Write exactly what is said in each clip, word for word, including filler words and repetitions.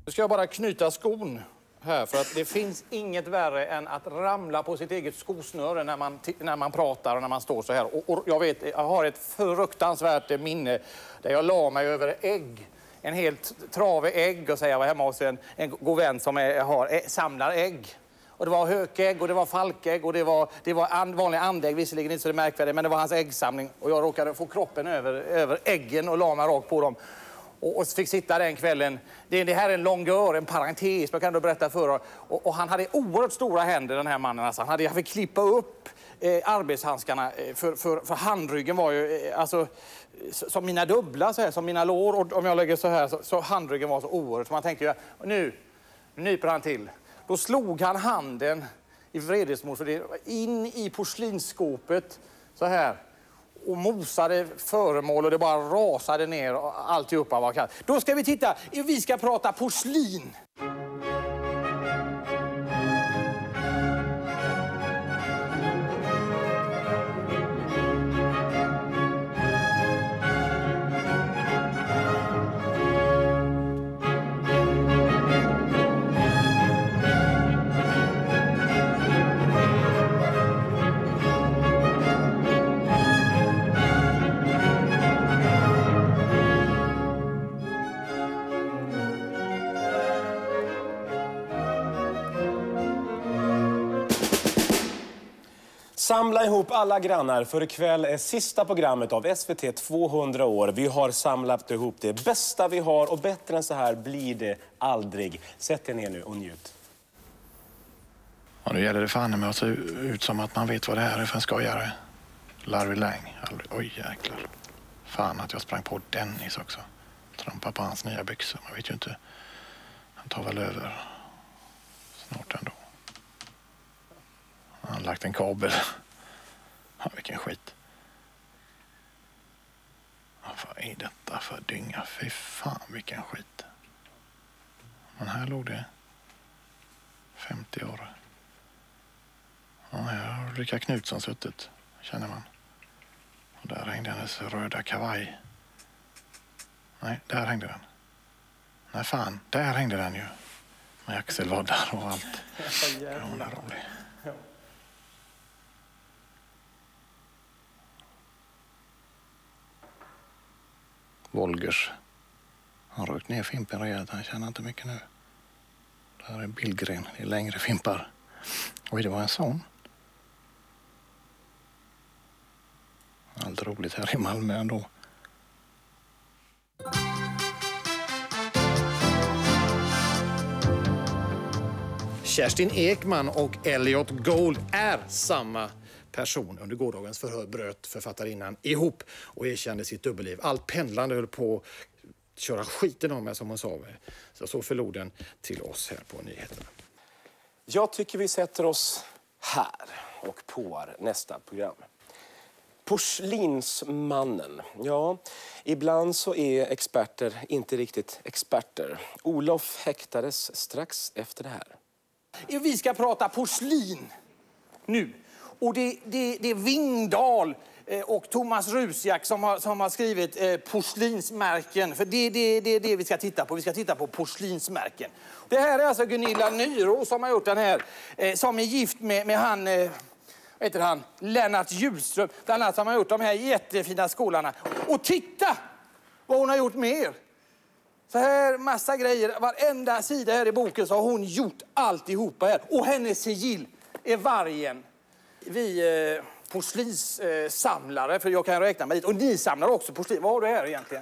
Nu ska jag bara knyta skon här, för att det finns inget värre än att ramla på sitt eget skosnöre när man, när man pratar och när man står så här. Och, och jag vet, jag har ett fruktansvärt minne där jag la mig över ägg. En helt trave ägg, och säga jag var hemma hos en, en god vän som är, har, samlar ägg. Och det var hökägg och det var falkägg och det var, det var and, vanliga andägg, visserligen inte så det märkvärdigt, men det var hans äggsamling. Och jag råkade få kroppen över, över äggen och la mig rakt på dem. Och, och fick sitta den kvällen. Det, det här är en långgör, en parentes, jag kan då berätta för er. Och, och han hade oerhört stora händer, den här mannen. Alltså. Han hade jag fick klippa upp eh, arbetshandskarna, för, för, för handryggen var ju eh, alltså, som mina dubbla, så här, som mina lår. Och om jag lägger så här, så, så handryggen var så oerhört. Så man tänkte ju, nu, nu nyper han till. Då slog han handen i vredesmod för det, in i porslinsskåpet så här. Och mosade föremål och det bara rasade ner och alltihopa var kallt. Då ska vi titta, vi ska prata porslin. Samla ihop alla grannar, för ikväll är sista programmet av S V T tvåhundra år. Vi har samlat ihop det bästa vi har, och bättre än så här blir det aldrig. Sätt er ner nu och njut. Ja, nu gäller det fan med att se ut som att man vet vad det här är för en skojare. Larry Lang. Oj jäklar. Fan att jag sprang på Dennis också. Trampar på hans nya byxor. Man vet ju inte. Han tar väl över snart ändå. Han har lagt en kabel. Ja, vilken skit. Ja, vad är detta för dynga? Fy fan, vilken skit. Men här låg det femtio år. Ja, här har Rickard Knutsson suttit, känner man. Och där hängde hennes röda kavaj. Nej, där hängde den. Nej, fan, där hängde den ju. Med axelvaddar och allt. Ja, hon är rolig. Wolgers. Han rökt ner fimpen rejält. Han känner inte mycket nu. Det här är Billgren. Det är längre fimpar. Oj, det var en sån. Allt roligt här i Malmö ändå. Kerstin Ekman och Elliot Gould är samma person. Under gårdagens förhör bröt författarinnan ihop och erkände sitt dubbelliv. Allt pendlande höll på att köra skiten om mig, som hon sa. Så så förlod den till oss här på nyheterna. Jag tycker vi sätter oss här och påar nästa program. Porslinsmannen. Ja, ibland så är experter inte riktigt experter. Olof häktades strax efter det här. Vi ska prata porslin nu. Och det, det, det är Vingdal och Thomas Rusiak som har, som har skrivit eh, porslinsmärken. För det är det, det, det vi ska titta på. Vi ska titta på porslinsmärken. Det här är alltså Gunilla Nyro som har gjort den här. Eh, som är gift med, med han, eh, vad heter han? Lennart Hjulström. Bland annat som har gjort de här jättefina skolorna. Och titta vad hon har gjort mer. Så här massa grejer. Varenda sida här i boken så har hon gjort alltihopa här. Och hennes sigill är vargen. Vi eh, porslinssamlare, eh, för jag kan räkna med dit. Och ni samlar också porslin. Vad har du här egentligen?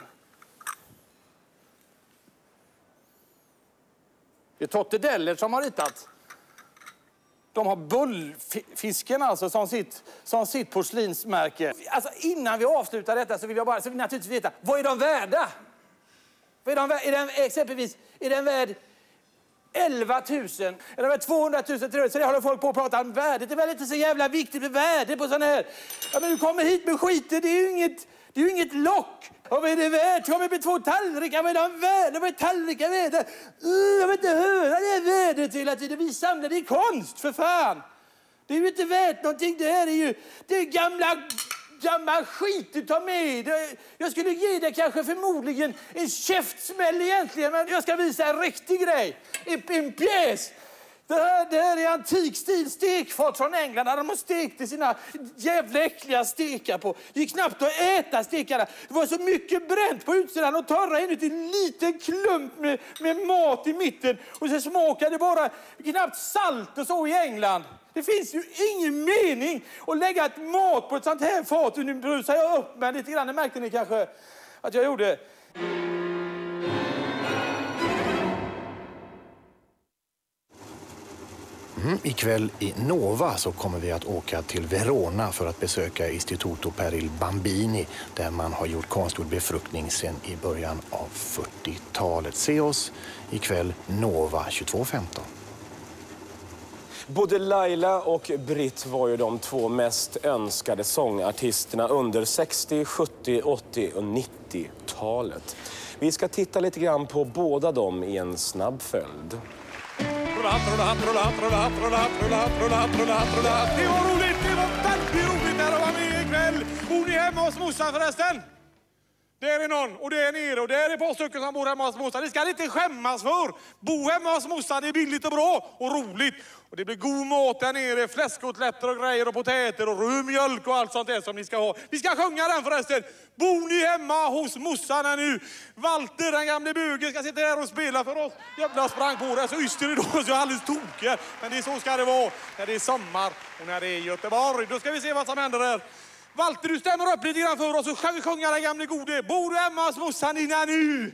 Det är Totte Deller som har ritat. De har bullfisken alltså som sitt, som sitt porslinsmärke. Alltså innan vi avslutar detta så vill jag bara så vill naturligtvis veta, vad är de värda? Vad är de värda? Är den, exempelvis, är den värd elva tusen? Är den värd tvåhundratusen? Så det håller folk på att prata om värdet. Det är väl inte så jävla viktigt med värde på sån här. Ja, men du kommer hit med skiten, det är ju inget, det är ju inget lock. Och vad är det värt? Kommer med två tallrikar, vad är de värda? Vad är tallrikar värda? Uh, jag vill inte höra det värdet hela tiden. Vi samlar, det är konst, för fan. Det är ju inte värt någonting. Det här är ju det är gamla gammal skit du tar med dig. Jag skulle ge dig kanske förmodligen en käftsmäll egentligen, men jag ska visa en riktig grej. En, en pjäs. Det här, det här är antik stil stekfat från England. Där de har stekt i sina jävla äckliga stekar på. Det gick knappt att äta stekarna. Det var så mycket bränt på utsidan och torra inuti en liten klump med, med mat i mitten. Och så smakade bara knappt salt och så i England. Det finns ju ingen mening att lägga ett mat på ett sånt här fat. Nu brusar jag upp men lite grann. Det märkte ni kanske att jag gjorde. Mm, ikväll i Nova så kommer vi att åka till Verona för att besöka Istituto per il Bambini där man har gjort konstgjord befruktning sedan i början av fyrtiotalet. Se oss ikväll Nova tjugotvå femton. Både Laila och Britt var ju de två mest önskade sångartisterna under sextio-, sjuttio-, åttio- och nittiotalet. Vi ska titta lite grann på båda dem i en snabb följd. Det var roligt, det var väldigt roligt att vara med ikväll. Bor ni hemma hos morsan förresten? Där är någon, och det är nere, och där är ett par stycken som bor hemma hos morsan. Det ska ni inte skämmas för. Bo hemma hos morsan, det är billigt och bra och roligt. Och det blir god mat där nere, fläskotlätter och grejer och potäter och rödmjölk och allt sånt där som ni ska ha. Vi ska sjunga den förresten. Bor ni hemma hos morsan här nu? Walter, den gamle bögen, ska sitta här och spela för oss. Jävla sprang på det så yster idag så jag är alldeles tokig. Men det är så ska det vara när det är sommar och när det är Göteborg. Då ska vi se vad som händer där. Walter, du stämmer upp lite grann för oss och ska vi sjunga den gamle gode. Bor du hemma hos morsan dina nu?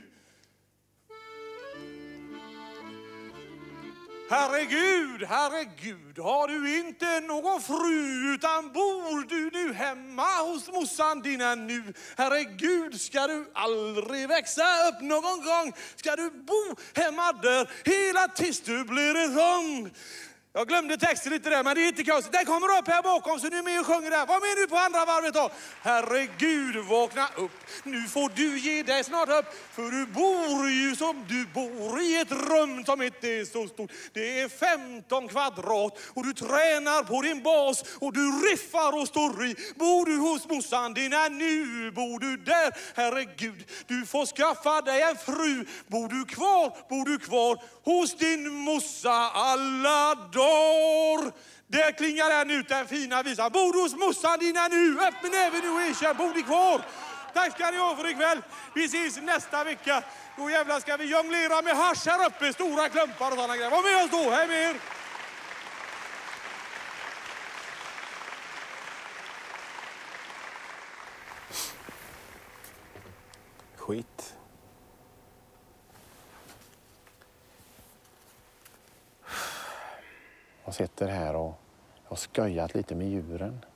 Herregud, herregud, har du inte någon fru utan bor du nu hemma hos morsan dina nu? Herregud, ska du aldrig växa upp någon gång? Ska du bo hemma där hela tills du blir en sån? Jag glömde texten lite där, men det är inte konstigt. Den kommer upp här bakom så nu är med och sjunger där. Var med nu på andra varvet då. Herregud, vakna upp. Nu får du ge dig snart upp. För du bor ju som du bor i ett rum som inte är så stort. Det är femton kvadrat och du tränar på din bas och du riffar och står i. Bor du hos morsan dina nu? Bor du där? Herregud, du får skaffa dig en fru. Bor du kvar? Bor du kvar hos din morsa alla dagar? Där klingar den ut, den fina visan. Bor du hos morsan dina nu? Öppna näven nu och erkänn, bor ni kvar? Tack ska ni ha för ikväll. Vi ses nästa vecka. Då jävlar ska vi jonglera med hasch här uppe. Stora klumpar och sådana grejer. Var med oss då, hej med er. Skit. Jag sitter här och har skojat lite med djuren.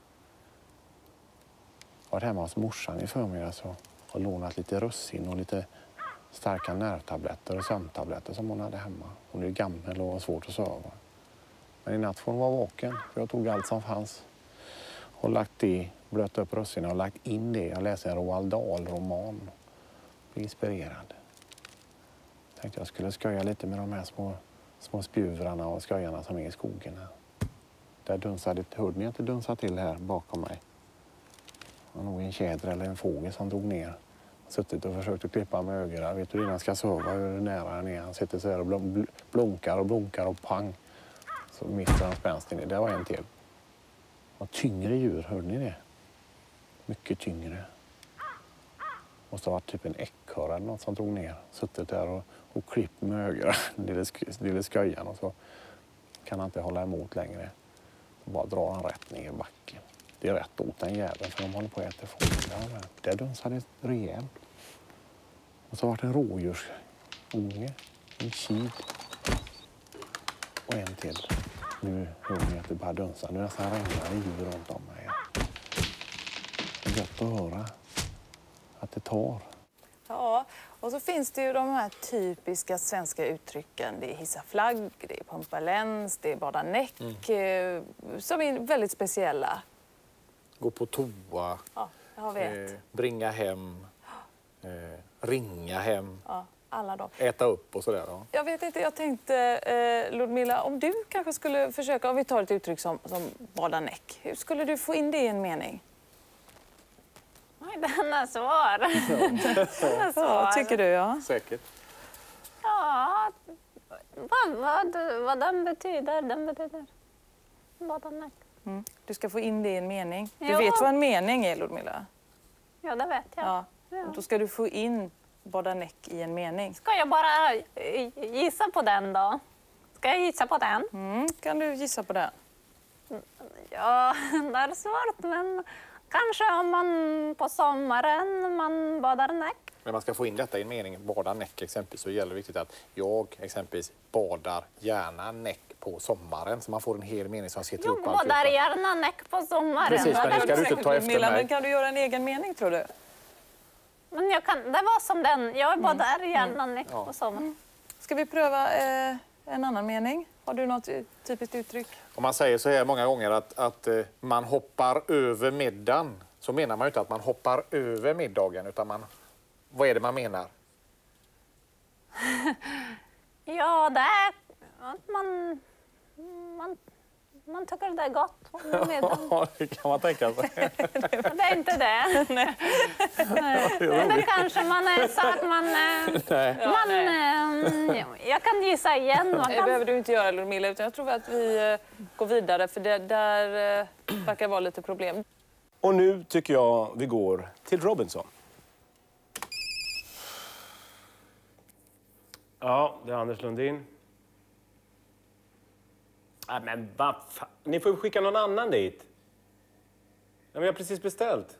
Jag var hemma hos morsan i förmiddags och har lånat lite russin och lite starka nervtabletter och sömntabletter som hon hade hemma. Hon är ju gammal och har svårt att sova. Men i natt får hon vara vaken för jag tog allt som fanns. Och lagt det, blöt upp russinen och lagt in det. Jag läser en Roald Dahl-roman. Blev inspirerad. Tänkte jag skulle skoja lite med de här små, små spjuvrarna och skojarna som är i skogen här. Där dunsade, hörde ni inte dunsa till här bakom mig? Det var nog en tjäder eller en fågel som drog ner. Suttit och försökt att klippa med ögonen. Vet du innan ska sova hur nära han är. Han sitter så här och bl blunkar och blunkar och pang. Så mister han spänsten i. Det var en till. Och tyngre djur, hörde ni det? Mycket tyngre. Måste ha varit typ en ekorre eller något som drog ner. Suttit där och, och klippt med ögonen. Lille, lille skojan och så kan han inte hålla emot längre. Så bara drar han rätt ner i backen. Det är rätt åt den jäveln för de håller på att äta fåglar. Där dunsade det rejält. Och så har det en rådjursunge, en kid och en till. Nu hör ni att det bara dunsar. Nu nästan regnar djur runt om mig. Det är gött att höra att det tar. Ja, och så finns det ju de här typiska svenska uttrycken. Det är hissa flagg, det är pumpa läns, det är bada näck. Mm. Som är väldigt speciella. Gå på toa, ja, jag vet. Eh, bringa hem, eh, ringa hem, ja, alla de. Äta upp och sådär. Ja. Jag vet inte, jag tänkte eh, Ludmilla, om du kanske skulle försöka, om vi tar ett uttryck som, som bada näck. Hur skulle du få in det i en mening? Den är svår. Den är svår. Ja, tycker du, ja. Säkert. Ja, vad, vad, vad den betyder, den betyder. Badanäck. Mm. Du ska få in det i en mening. Du Ja. vet vad en mening är, Ludmilla? Ja, det vet jag. Ja. Ja. Då ska du få in badanäck i en mening. Ska jag bara eh, gissa på den då? Ska jag gissa på den? Mm. Kan du gissa på det? Ja, det är svårt, men kanske om man på sommaren man badar näck. När man ska få in detta i en mening, bada näck exempelvis, så gäller det viktigt att jag exempelvis badar gärna näck på sommaren. Så man får en hel mening som sitter Jo, upp badar gärna näck på sommaren. Precis, men Då det är ska du inte ta efter Ludmilla, mig. men kan du göra en egen mening, tror du? Men jag kan, det var som den. Jag badar gärna näck Ja. på sommaren. Ska vi pröva eh, en annan mening? Har du något typiskt uttryck? Om man säger så här många gånger att, att eh, man hoppar över middagen, så menar man ju inte att man hoppar över middagen, utan man, vad är det man menar? Ja, det är att man, man, man tycker det är gott med middagen. Ja, det kan man tänka sig. Det är inte det. Nej. Eller kanske man är så att man... eh, Nej. man eh, jag kan gissa igen. Man Det kan, behöver du inte göra, Ludmilla, utan jag tror att vi eh, går vidare, för det där eh, verkar vara lite problem. Och nu tycker jag vi går till Robinson. Ja, det är Anders Lundin. Nej, men vad fan. Ni får ju skicka någon annan dit. Ja, men jag har precis beställt.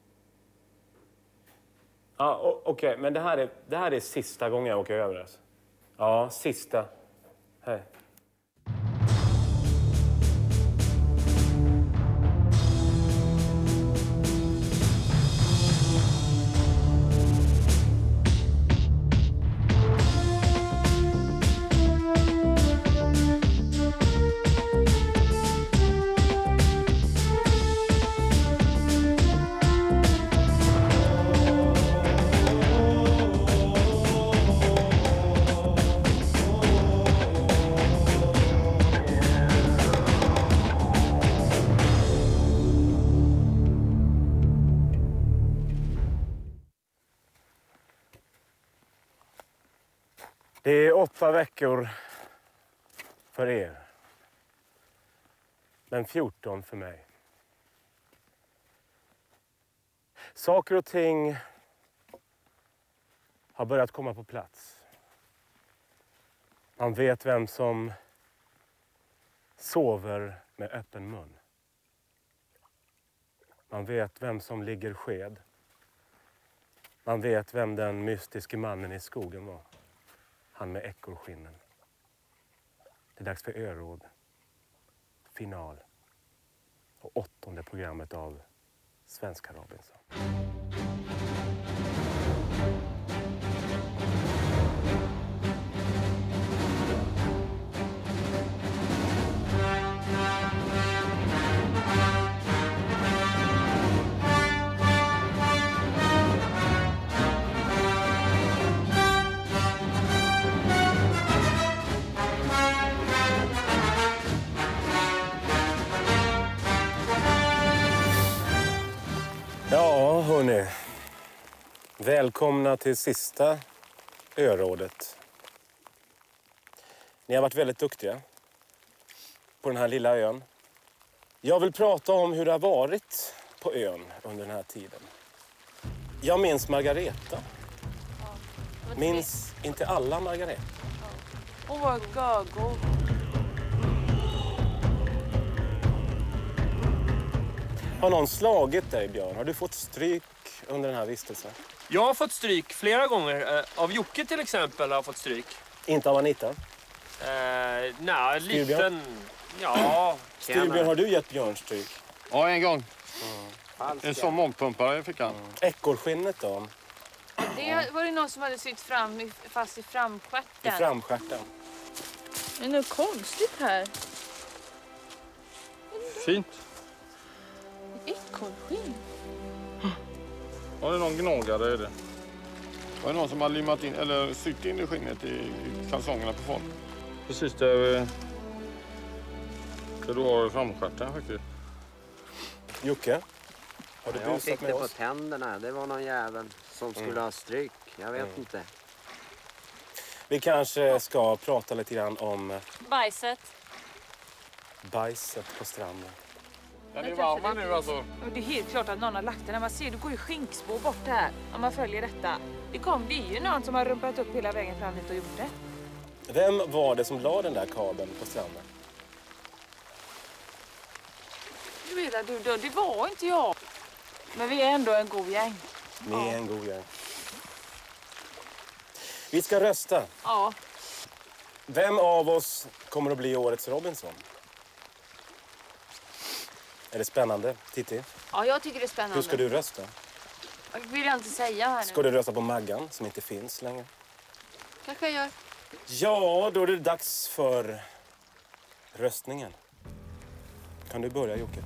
Ja, o- okej, men det här, är, det här är sista gången jag åker över. Alltså. Ja, sista. Hej. Det är åtta veckor för er. Men fjorton för mig. Saker och ting har börjat komma på plats. Man vet vem som sover med öppen mun. Man vet vem som ligger sked. Man vet vem den mystiske mannen i skogen var. Han med ekorrskinnen. Det är dags för öråd. Final. Och åttonde programmet av Svenska Robinson. Ja, hörni. Välkomna till sista örådet. Ni har varit väldigt duktiga på den här lilla ön. Jag vill prata om hur det har varit på ön under den här tiden. Jag minns Margareta. Minns inte alla Margareta. Åh, vad gago. Har någon slagit dig, Björn? Har du fått stryk under den här vistelsen? Jag har fått stryk flera gånger. Eh, Av Jocke till exempel har jag fått stryk. Inte av Anita? Eh, nej, Styrbjörn? liten... Ja, Styrbjörn, har du gett Björn stryk? Ja, en gång. En sån magpumpare fick han. Ekorrskinnet då? Det var det någon som hade sytt fram i- fast i I framstjärten. framstjärten. Det är något konstigt här. Fint. Ekorrskinn. Ja, det är någon gnagare är det. Det är någon som har limmat in, eller sytt in i skinnet i, i kalsongerna på folk. Precis där, eh, där du har framstjärten faktiskt. Jocke, Har du Jag busat fick med det på oss? tänderna. Det var någon jävel som skulle Mm. ha stryk. Jag vet Mm. inte. Vi kanske ska prata lite grann om Bajset. bajset på stranden. Den är varma nu alltså. Det är helt klart att någon har lagt den. När man ser, det går ju skinkspår bort här. Om man följer detta. Det, kom, det är ju någon som har rumpat upp hela vägen fram hit och gjort det. Vem var det som la den där kabeln på stranden? Du vet du, då, det var inte jag. Men vi är ändå en god gäng. Ni är en god gäng. Vi ska rösta. Ja. Vem av oss kommer att bli årets Robinson? Är det spännande, Titti? Ja, jag tycker det är spännande. Hur ska du rösta? Jag vill jag inte säga här nu. Ska du rösta på Maggan, som inte finns längre? Kanske jag gör. Ja, då är det dags för röstningen. Kan du börja, Jocke?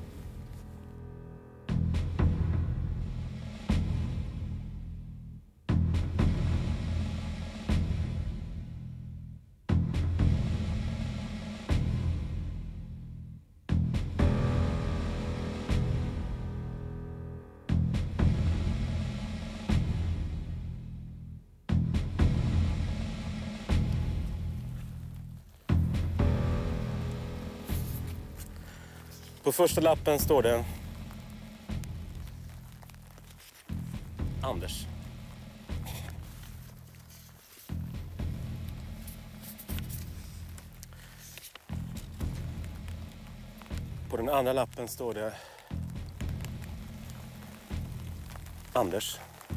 På första lappen står det Anders. På den andra lappen står det Anders.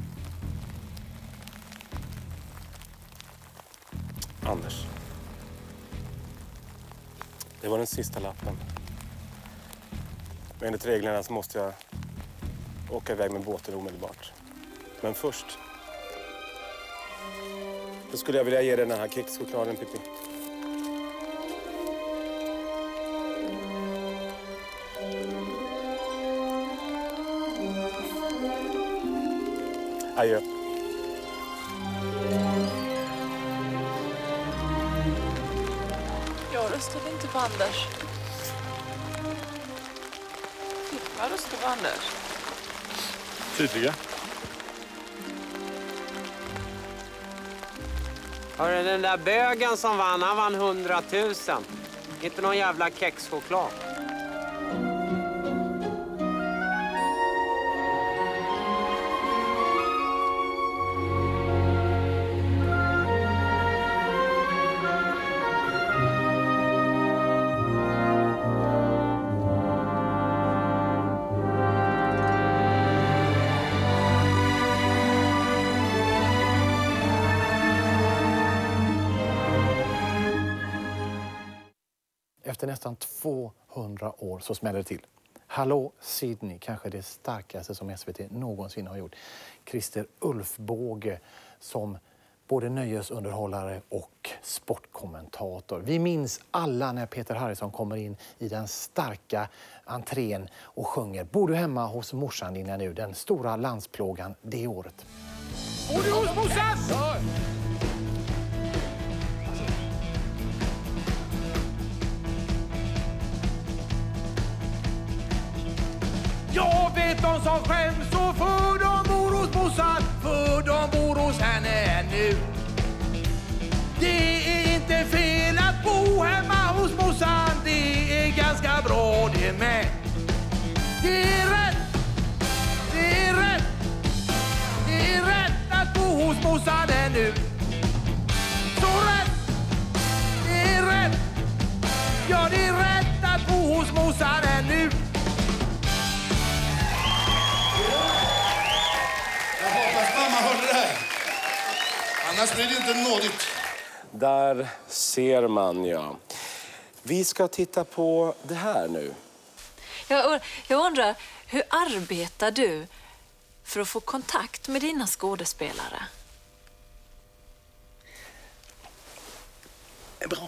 Anders. Det var den sista lappen. Men enligt reglerna så måste jag åka iväg med båten omedelbart. Men först så skulle jag vilja ge dig den här kexchokladen, Pippi. Adjö. Jag röstade inte på Anders. Jag röstade på Anders. Tydliga. Hörru, den där bögen som vann, han vann hundratusen. Inte någon jävla kexchoklad. Efter nästan tvåhundra år så smäller det till. Hallå Sydney, kanske det starkaste som S V T någonsin har gjort. Christer Ulfbåge som både nöjesunderhållare och sportkommentator. Vi minns alla när Peter Harrison kommer in i den starka entrén och sjunger Bor du hemma hos morsan din nu, den stora landsplågan det året. Bor du hos morsan? Ja. Jag vet de som skäms och för de bor hos morsan, för de bor hos henne nu. Det är inte fel att bo hemma hos morsan, det är ganska bra det med. Det är rätt, det är rätt, det är rätt att bo hos morsan nu. Så rätt, det är rätt, ja det är rätt att bo hos morsan nu. Jag hoppas mamma hörde det här. Annars blir det inte nådigt. Där ser man, ja. Vi ska titta på det här nu. Jag, jag undrar, hur arbetar du för att få kontakt med dina skådespelare? Det är bra.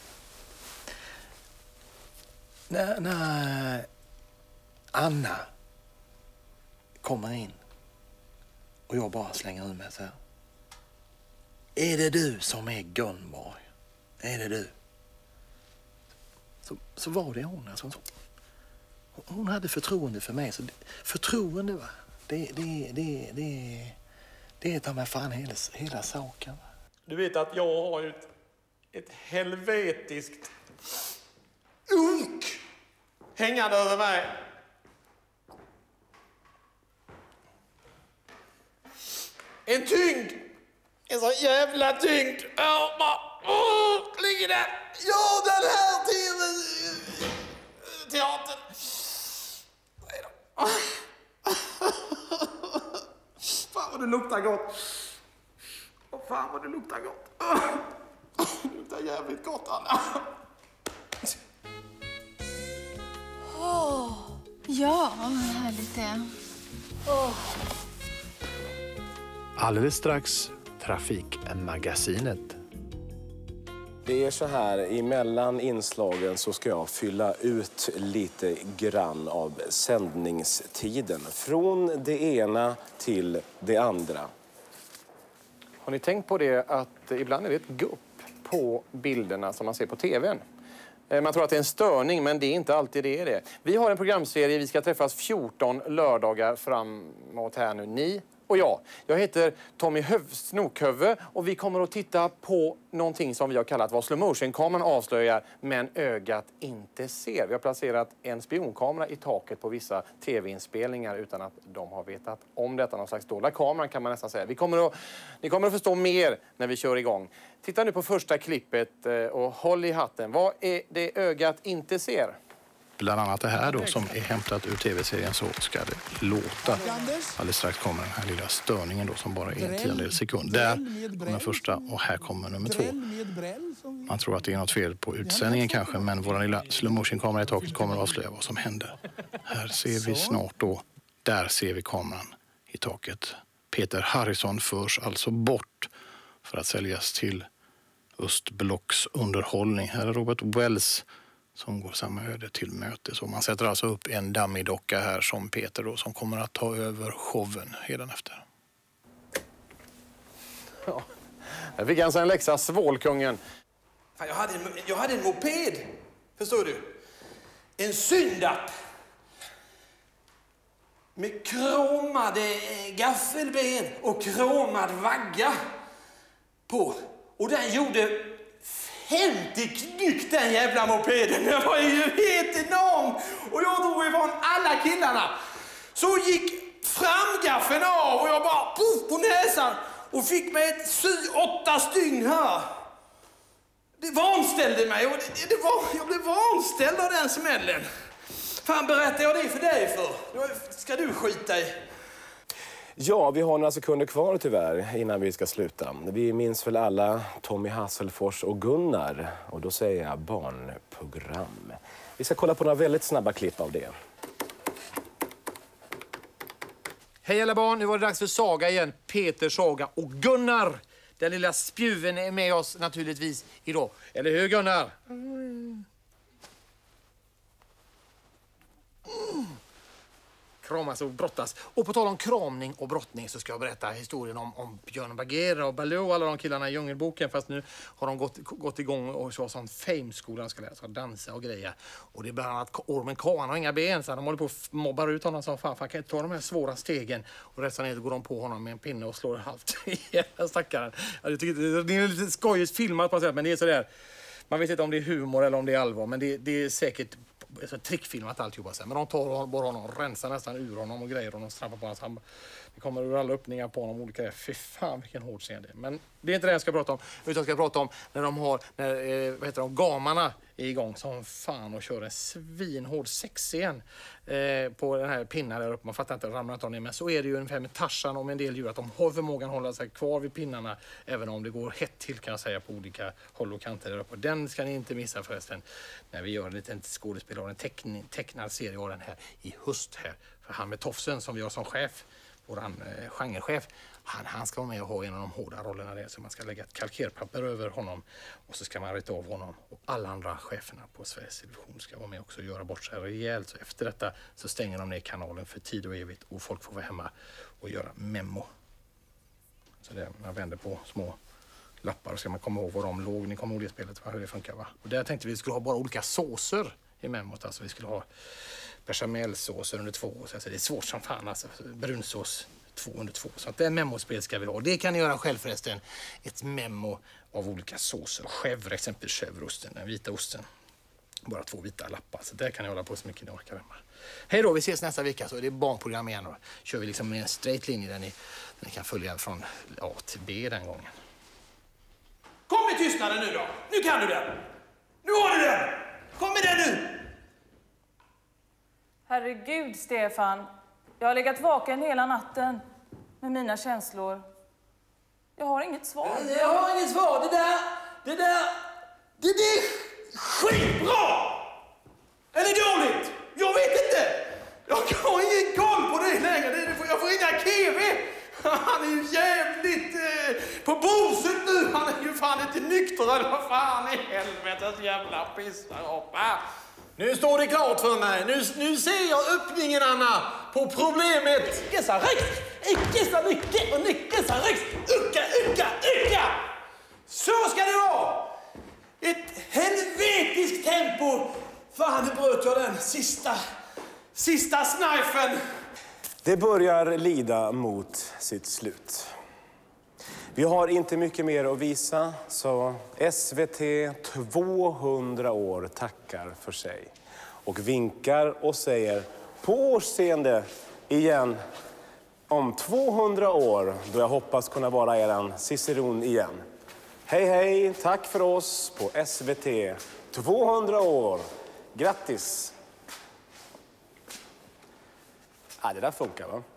När, när Anna kommer in och jag bara slänger ur mig så här. Är det du som är Gunborg? Är det du? Så, så var det hon. Alltså. Hon hade förtroende för mig. Så förtroende, va? Det, det, det, det, det är ta mig fan hela, hela saken. Va? Du vet att jag har ett, ett helvetiskt unk hängande över mig. En tyngd. En sån jävla tyngd. Ja, bara, oh, ligger där. Ja, den här tv teatern. Nej då. Fan vad det luktar gott. Åh, fan vad det luktar gott. Det luktar jävligt gott, Anna. Åh, ja, vad härligt det är. Åh. Alldeles strax Trafikmagasinet. Det är så här, emellan inslagen så ska jag fylla ut lite grann av sändningstiden. Från det ena till det andra. Har ni tänkt på det att ibland är det ett gupp på bilderna som man ser på tvn? Man tror att det är en störning, men det är inte alltid det är det. Vi har en programserie, vi ska träffas fjorton lördagar framåt här nu. Ni och jag. Jag heter Tommy Höv- Snokhövve och vi kommer att titta på någonting som vi har kallat vad slow motion-kameran avslöjar men ögat inte ser. Vi har placerat en spionkamera i taket på vissa tv-inspelningar utan att de har vetat om detta. Någon slags dolda kameran kan man nästan säga. Vi kommer att, ni kommer att förstå mer när vi kör igång. Titta nu på första klippet och håll i hatten. Vad är det ögat inte ser? Bland annat det här då som är hämtat ur tv-serien Så ska det låta. Alldeles strax kommer den här lilla störningen då som bara är en tiondel sekund. Där kommer första och här kommer nummer två. Man tror att det är något fel på utsändningen kanske, men vår lilla slow motion-kamera i taket kommer att avslöja vad som händer. Här ser vi snart då, där ser vi kameran i taket. Peter Harrison förs alltså bort för att säljas till Östblocks underhållning. Här är Robert Wells som går samma öde till möte. Så man sätter alltså upp en dammidocka här som Peter då, som kommer att ta över showen redan efter. Ja, jag fick alltså en läxa, Svålkungen. Fan, jag, hade en, jag hade en moped, förstår du? En syndapp. Med kromade gaffelben och kromad vagga på. Och den gjorde femtio knyck den jävla mopeden. Den var ju helt enorm. Och jag drog ifrån alla killarna. Så gick framgaffeln av och jag bara puff på näsan. Och fick mig ett sy åtta stygn här. Det vanställde mig. Och det, det var, jag blev vanställd av den smällen. Fan, berättar jag det för dig för? Då ska du skita i. Ja, vi har några sekunder kvar tyvärr innan vi ska sluta. Vi minns väl alla Tommy Hasselfors och Gunnar. Och då säger jag barnprogram. Vi ska kolla på några väldigt snabba klipp av det. Hej alla barn, nu var det dags för Saga igen. Peter, Saga och Gunnar. Den lilla spjuven är med oss naturligtvis idag. Eller hur, Gunnar? Mm. Mm. Kramas och brottas. Och på tal om kramning och brottning så ska jag berätta historien om, om Björn Bagheera och Baloo och alla de killarna i Djungelboken. Fast nu har de gått, gått igång och så sån fame-skolan ska lära sig att dansa och greja. Och det är bland annat Ormen K, han har inga ben så de håller på att mobbar ut honom som fan. För han kan inte ta de här svåra stegen. Och resten ner går de på honom med en pinne och slår halvt ihjäl stackaren. Jag tycker det är lite skojigt filmat på något sätt, men det är sådär. Man vet inte om det är humor eller om det är allvar, men det, det är säkert alltså, trickfilmat alltihopa. Men de tar bara honom och rensar nästan ur honom och grejer och de strampar på hans hand. Det kommer ur alla öppningar på honom olika. Fy fan vilken hård scen det är. Men det är inte det jag ska prata om. Utan jag ska prata om när de har, när, eh, vad heter de, gamarna är igång som fan och kör en svinhård sexscen eh, på den här pinnen där uppe. Man fattar inte, ramlar inte ner. Men så är det ju ungefär med Tarzan och med en del djur att de har förmågan att hålla sig kvar vid pinnarna även om det går hett till kan jag säga på olika håll och kanter där uppe. Den ska ni inte missa förresten när vi gör en liten skådespel av en teckn, tecknad serie av den här i höst här. För han med tofsen som vi har som chef, våran eh, genrechef, han, han ska vara med och ha en av de hårda rollerna där. Så man ska lägga ett kalkerpapper över honom och så ska man rita av honom. Och alla andra cheferna på Sveriges Television ska vara med också och göra bort sig rejält. Så efter detta så stänger de ner kanalen för tid och evigt och folk får vara hemma och göra memo. Så det, man vänder på små lappar och ska man komma ihåg var de låg. Ni kommer ihåg det spelet, hur det funkar va? Och där tänkte vi att vi skulle ha bara olika såser i memot. Alltså vi skulle ha bechamelsåser under två år. Så det är svårt som fan alltså. Brunsås två under två. Så att det är memospel ska vi ha. Det kan ni göra själv förresten. Ett memo av olika såser. Chèvre, exempelvis chèvreosten, den vita osten. Bara två vita lappar. Så där kan ni hålla på så mycket ni orkar hemma. Hej då, vi ses nästa vecka. Så det är barnprogram igen då. Kör vi liksom med en straight linje där ni, där ni kan följa från A till B den gången. Kom med tystnaden nu då. Nu kan du den. Nu har du den. Kom med den nu. Herregud, Stefan. Jag har legat vaken hela natten med mina känslor. Jag har inget svar. Jag har inget svar. Det där, det där, det där är skitbra! Eller dåligt? Jag vet inte. Jag har ingen koll på det längre. Jag får ringa K V. Han är ju jävligt eh, på boset nu. Han är ju fan inte nykter eller vad fan i helvetes jävla pissarapa. Nu står det klart för mig. Nu, nu ser jag öppningen, Anna, på problemet. Icke så högt, icke så mycket och icke så högt. Ucka, ucka, ucka! Så ska det vara! Ett helvetiskt tempo. Fan, nu bröt jag den sista, sista snifen. Det börjar lida mot sitt slut. Vi har inte mycket mer att visa, så S V T tvåhundra år tackar för sig. Och vinkar och säger på årsseende igen om tvåhundra år, då jag hoppas kunna vara eran ciceron igen. Hej hej, tack för oss på S V T tvåhundra år. Grattis! Ja, det där funkar va?